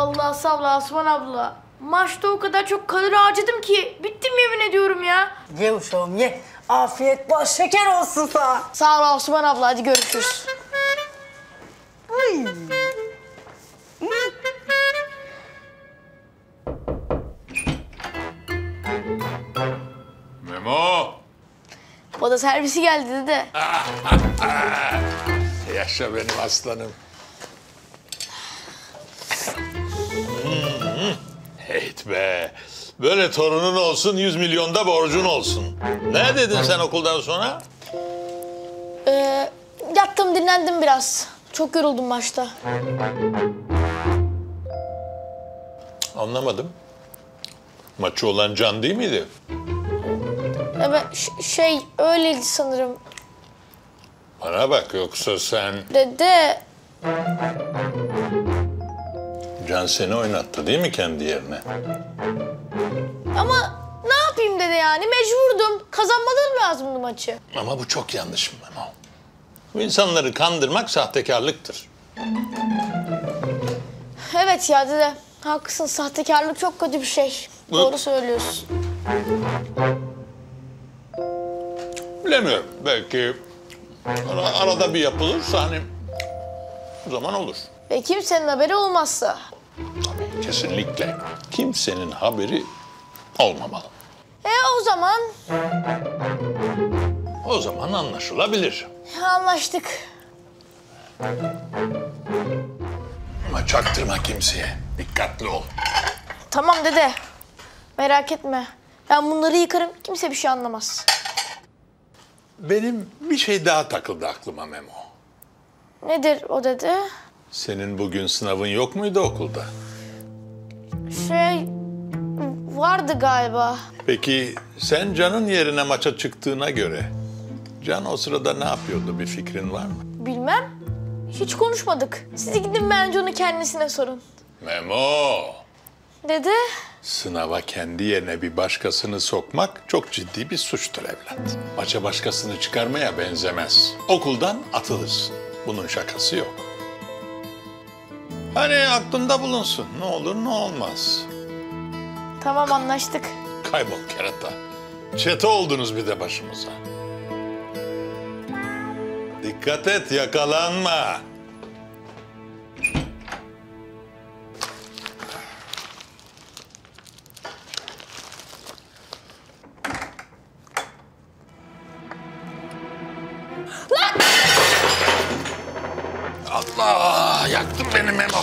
Vallahi sağ ol Asuman abla. Maçta o kadar çok kalori harcadım ki bittim yemin ediyorum ya. Ye uşağım ye. Afiyet bol şeker olsun sana. Sağ ol Asuman abla, hadi görüşürüz. Ay. Memo! O da servisi geldi dede. Yaşa benim aslanım. Heyt be! Böyle torunun olsun, 100 milyonda borcun olsun. Ne dedin sen okuldan sonra? Yattım, dinlendim biraz. Çok yoruldum maçta. Anlamadım. Maçı olan Can değil miydi? Evet, öyleydi sanırım. Bana bak, yoksa sen... Dede, Can seni oynattı değil mi kendi yerine? ama ne yapayım dede yani, mecburdum. Kazanmaları lazımdı maçı. Ama bu çok yanlış Memo. Bu insanları kandırmak sahtekarlıktır. Evet ya dede, haklısın. Sahtekarlık çok kötü bir şey. Doğru söylüyorsun. Bilemiyorum. Belki arada bir yapılırsa hani o zaman olur. Ve kimsenin haberi olmazsa. Tabii kesinlikle. Kimsenin haberi olmamalı. O zaman O zaman anlaşılabilir. anlaştık. Ama çaktırma kimseye. Dikkatli ol. Tamam dede, merak etme. Ben bunları yıkarım, kimse bir şey anlamaz. Benim bir şey daha takıldı aklıma Memo. Nedir o dede? Senin bugün sınavın yok muydu okulda? Vardı galiba. Peki sen Can'ın yerine maça çıktığına göre Can o sırada ne yapıyordu, bir fikrin var mı? Bilmem. Hiç konuşmadık. Siz gidin, bence onu kendisine sorun. Memo! Dede? Sınava kendi yerine bir başkasını sokmak çok ciddi bir suçtur evlat. Maça başkasını çıkarmaya benzemez. Okuldan atılırsın. Bunun şakası yok. Hani aklında bulunsun. Ne olur ne olmaz. Tamam, anlaştık. Kaybol kerata. Çete oldunuz bir de başımıza. Dikkat et, yakalanma. Allah! Yaktın beni Memo.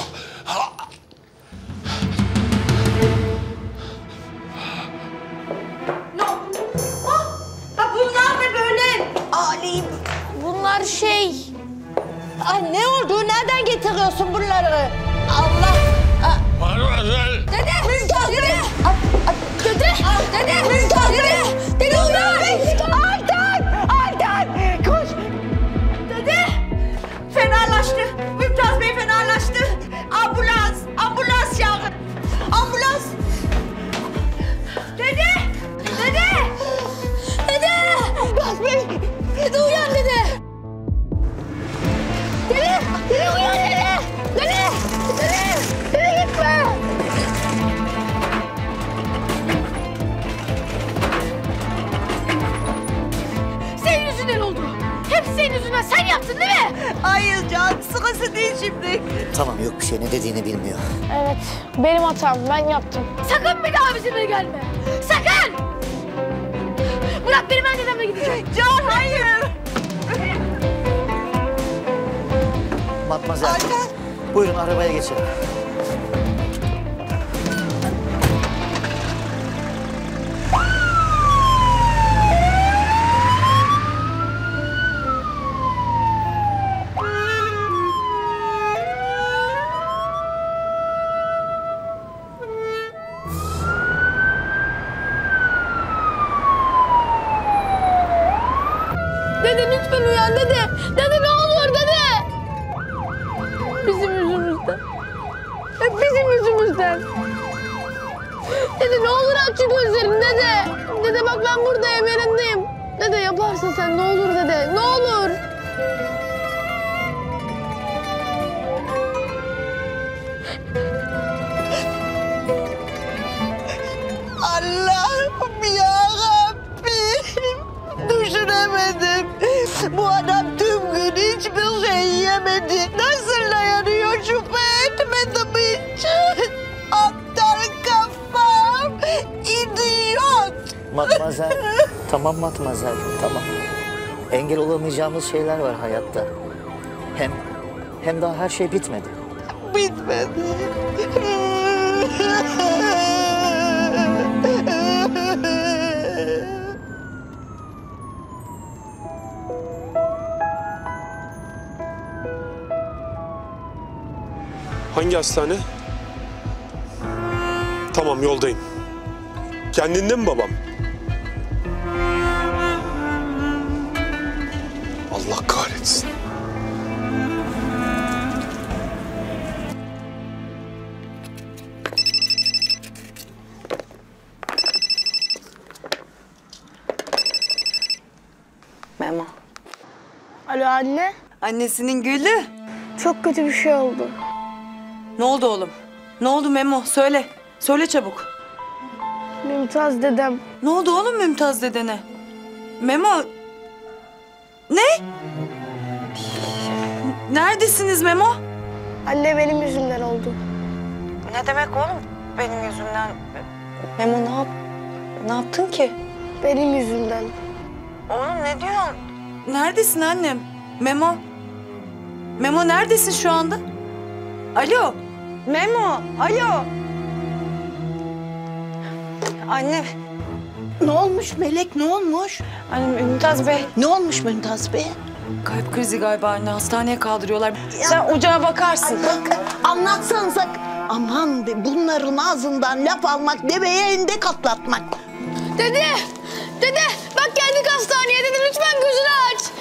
Bunlar ne böyle? Ali. Bunlar Ay ne oldu? Nereden getiriyorsun bunları? Allah. Mademoiselle! Dede! Mümtaz Dede! Dede! Dede! Mümtaz Dede! Dede onlar! Altan! Koş! Dede! Fenalaştı. Mümtaz Bey fenalaştı. Ambulans çağırın. Ambulans! Dede! Mümtaz Bey! Dede uyan dede! Dede uyan dede! Dede gitme! Senin yüzünden oldu. Hepsi senin yüzünden. Sen yaptın değil mi? Hayır Can, sırası değil şimdi. Tamam, yok bir şey, ne dediğini bilmiyor. Evet, benim hatam. Ben yaptım. Sakın bir daha bizimle gelme. Sakın! Bırak beni, ben dedemle gideceğim. Can hayır. Matmazel, Altan. buyurun arabaya geçelim. Dede lütfen uyan dede. Dede ne olur dede. Bizim yüzümüzden. Hep bizim yüzümüzden. Dede ne olur aç şu gözlerini dede. Dede bak, ben buradayım, yanındayım. Dede yaparsın sen, ne olur dede. Ne olur. Matmazel. Tamam Matmazel, tamam. Engel olamayacağımız şeyler var hayatta. Hem daha her şey bitmedi. Bitmedi. Hangi hastane? Tamam, yoldayım. Kendinde mi babam? Allah kahretsin. Memo. Alo anne. Annesinin gülü. Çok kötü bir şey oldu. Ne oldu oğlum? Ne oldu Memo? Söyle. Söyle çabuk. Mümtaz dedem. Ne oldu oğlum Mümtaz dedene? Memo. Ne? Neredesiniz Memo? Anne benim yüzümden oldu. Ne demek oğlum benim yüzümden? Memo ne yaptın ki? Benim yüzümden. Oğlum ne diyorsun? Neredesin annem? Memo. Memo neredesin şu anda? Alo. Memo. Alo. Anne. Ne olmuş Melek, ne olmuş? Annem Mümtaz Bey. Ne olmuş Mümtaz Bey? Kalp krizi galiba anne. Hastaneye kaldırıyorlar. Sen ocağa bakarsın. Bak, anlatsanıza. Aman be, bunların ağzından laf almak, deveye endek atlatmak. Dede! Dede! Bak geldik hastaneye dede lütfen gözünü aç.